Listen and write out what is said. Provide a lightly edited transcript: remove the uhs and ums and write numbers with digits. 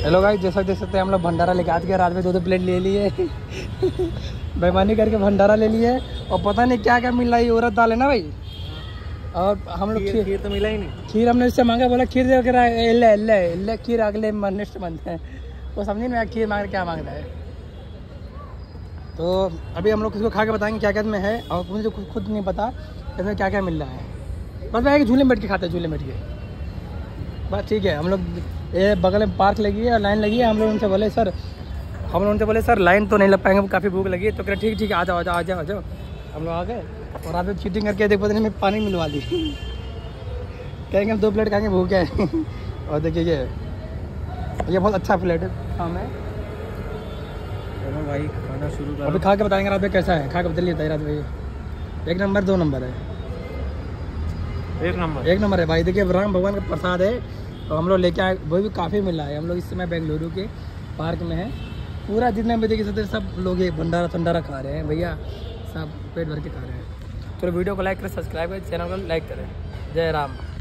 Hello guys, जैसा देख सकते हैं हम लोग भंडारा लेके आज के रात में 2 प्लेट ले लिए बेईमानी करके भंडारा ले लिए और पता नहीं क्या क्या मिल रहा है, औरत दाल है ना भाई। और हम लोग खीर तो मिला ही नहीं। खीर हमने इससे मांगा, बोला खीर दे खीर अगले नेक्स्ट मंथ है। वो समझ नहीं आया खीर मांग क्या मांग रहा है। तो अभी हम लोग किसको खा के बताएंगे क्या क्या में है, और मुझे खुद नहीं पता इसमें क्या क्या मिल रहा है। बस भाई झूले में बैठ के खाते हैं, झूले में बैठ के बस। ठीक है, हम लोग ये बगल में पार्क लगी है और लाइन लगी है। हम लोग उनसे बोले सर लाइन तो नहीं लग पाएंगे, काफ़ी भूख लगी है। तो कह ठीक है आ जाओ। हम लोग आ गए और आप चीटिंग करके देख पता नहीं मैं पानी मिलवा दी कहेंगे हम 2 प्लेट खाएंगे, भूखे हैं और देखिए ये बहुत अच्छा प्लेट है है। चलो भाई खाना शुरू करो। अभी खा के बताएंगे रात में कैसा है, खा के बदल लेता है रात में। 1 नंबर 2 नंबर है, 1 नंबर है भाई। देखिए राम भगवान का प्रसाद है। तो हम लोग लेके आए, वो भी काफ़ी मिला है। हम लोग इस समय बेंगलुरु के पार्क में है। पूरा जितने भी देखिए सब लोग ये भंडारा खा रहे हैं भैया, सब पेट भर के खा रहे हैं। चलो वीडियो को लाइक करें, सब्सक्राइब करें, चैनल को लाइक करें। जय राम।